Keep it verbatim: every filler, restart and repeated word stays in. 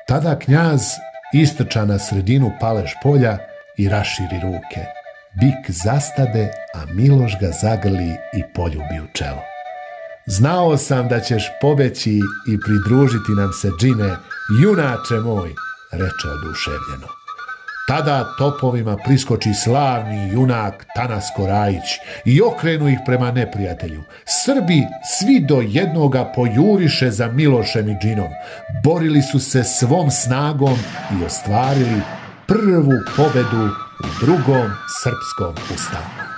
Tada knjaz istrča na sredinu Paleš polja i raširi ruke. Bik zastade, a Miloš ga zagrli i poljubi u čelo. Znao sam da ćeš pobeći i pridružiti nam se, džine, junače moj, reče oduševljeno. Tada topovima priskoči slavni junak Tanasko Rajić i okrenu ih prema neprijatelju. Srbi svi do jednoga pojuriše za Milošem i džinom. Borili su se svom snagom i ostvarili prvu pobedu u drugom srpskom ustanku.